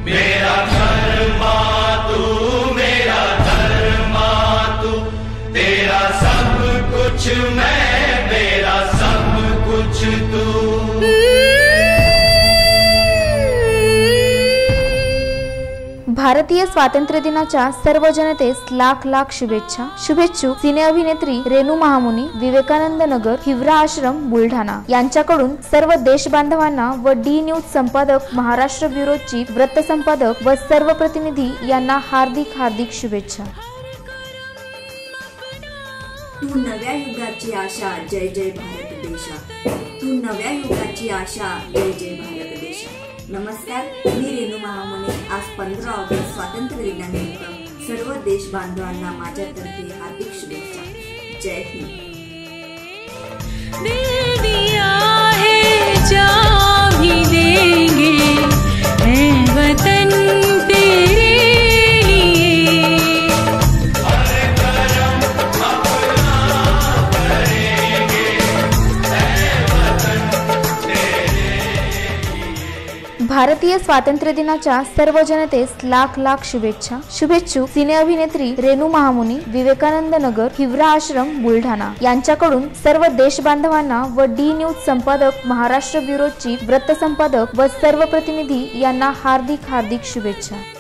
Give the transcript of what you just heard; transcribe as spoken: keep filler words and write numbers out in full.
मेरा धर्मा तू, मेरा धर्मा तू, तेरा सब कुछ मैं, मेरा सब कुछ तू। भारतीय स्वातंत्र्य दिनाच्या सर्व जनतेस लाख लाख शुभेच्छा। शुभेच्छुक सिने अभिनेत्री रेणू महामुनी, विवेकानंद नगर, हिवरा आश्रम, बुलढाणा यांच्याकडून सर्व देश बांधवांना व डी न्यूज संपादक, महाराष्ट्र ब्युरो चीफ, वृत्त संपादक व सर्व प्रतिनिधी यांना हार्दिक हार्दिक शुभेच्छा। तू नव्या युगाची आशा, जय जय भारत देशा। तू नव्या युगाची आशा, जय जय भारत देशा। नमस्कार, मी रेणू महामुनी। आज पंधरा ऑगस्ट स्वातंत्र्य दिनानिमित्त सर्व देश बांधवांना माझ्यातर्फे हार्दिक शुभेच्छा। जय हिंद। भारतीय स्वातंत्र्य दिनाच्या सर्व जनतेस लाख लाख शुभेच्छा। शुभेच्छुक सिने अभिनेत्री रेणू महामुनी, विवेकानंद नगर, हिवरा आश्रम, बुलढाणा यांच्याकडून सर्व देश बांधवांना व डी न्यूज संपादक, महाराष्ट्र ब्युरो चीफ, वृत्त संपादक व सर्व प्रतिनिधी यांना हार्दिक हार्दिक शुभेच्छा।